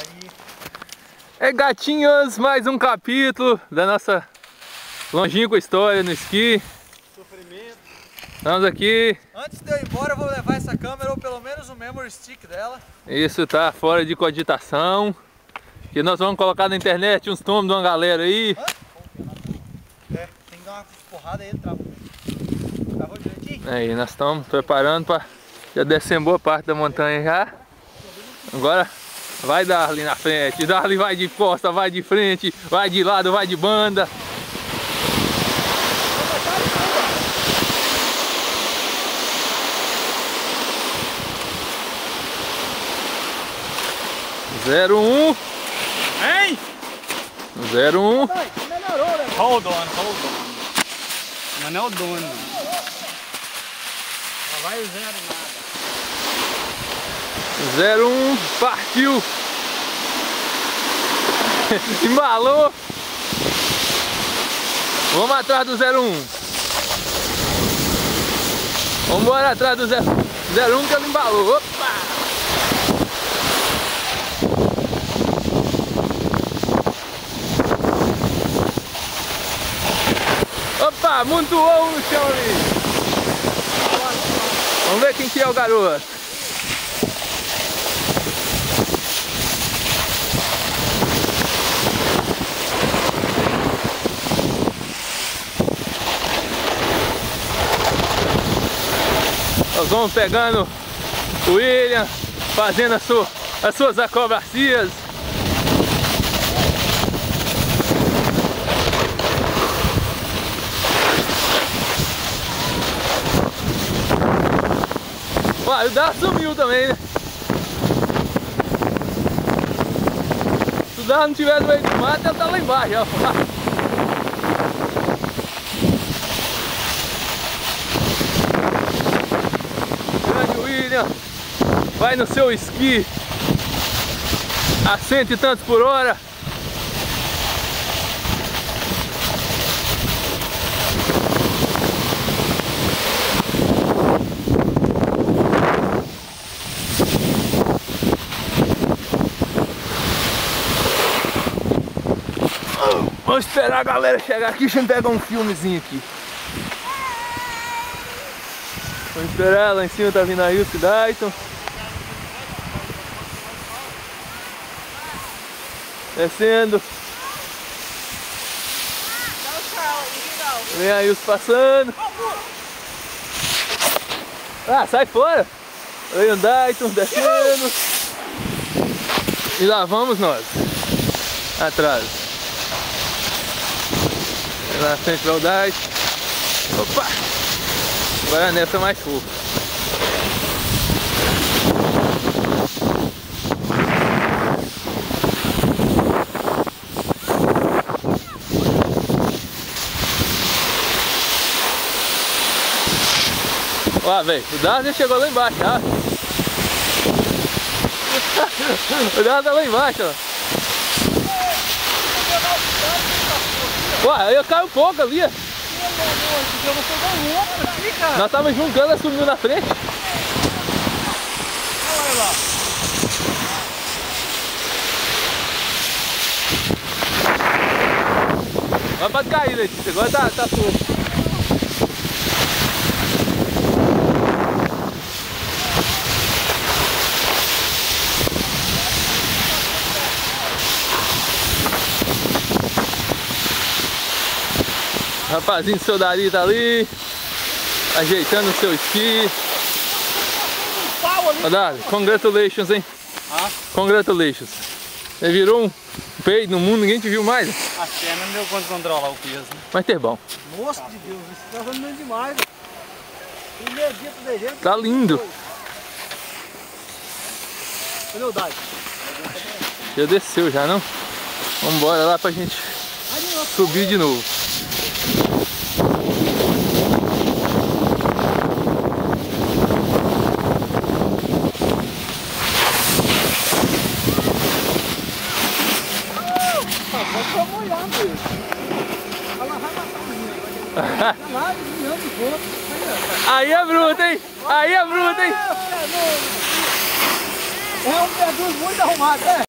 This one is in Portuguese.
É, gatinhos, mais um capítulo da nossa longínqua história no esqui. Sofrimento. Estamos aqui. Antes de eu ir embora, eu vou levar essa câmera ou pelo menos o memory stick dela. Isso tá fora de cogitação. Que nós vamos colocar na internet uns tomos de uma galera aí. É, tem que dar uma porrada aí, travou. Travou direitinho? Aí, nós estamos preparando para já descer boa parte da montanha já. Agora vai Darley na frente. Darley vai de costa, vai de frente, vai de lado, vai de banda. Zero um. Hein? 01. Melhorou, né? Hold on. Mas não é o dono. Não vai o zero nada. 01, partiu. Embalou. Vamos atrás do 01. Vamos embora atrás do 01 que ele embalou. Opa! Opa, amontoou no chão ali. Vamos ver quem que é o garoto. Nós vamos pegando o William, fazendo as suas acrobacias. O Darley sumiu também, né? Se o Darley não estiver no meio do mato, ele tá lá embaixo, ó. Grande William vai no seu esqui a 100 e tantos por hora. Vamos esperar a galera chegar aqui, deixa eu pegar um filmezinho aqui. Vamos esperar, lá em cima tá vindo aí o Dayton. Descendo. Vem aí os passando. Ah, sai fora. Aí o Dayton descendo. E lá vamos nós. Atrás. Na frente vai o Dayton. Opa! Agora nessa é mais fofa. Ó, velho, o Darley chegou lá embaixo, ó. O Darley tá lá embaixo, ó. Ué, eu caio um pouco ali, ó. Nós tava juntando, ela sumiu na frente. Olha lá. Vai pra cair, Letícia, agora tá pouco. Rapazinho do seu Dari tá ali, ajeitando o seu esqui. Ó, Dari, congratulations, hein? Ah? Congratulations. Você virou um peido no mundo, ninguém te viu mais. A perna não deu conta de controlar o peso, né? Mas ter bom. Nossa de Deus, isso tá andando demais. Primeiro dia pro desenho. Tá lindo. Cadê o Dayton? Já desceu já, não? Vamos embora lá pra gente subir de novo. Aí é bruto, hein? Aí é bruto, hein? É um pergunto muito arrumado, né?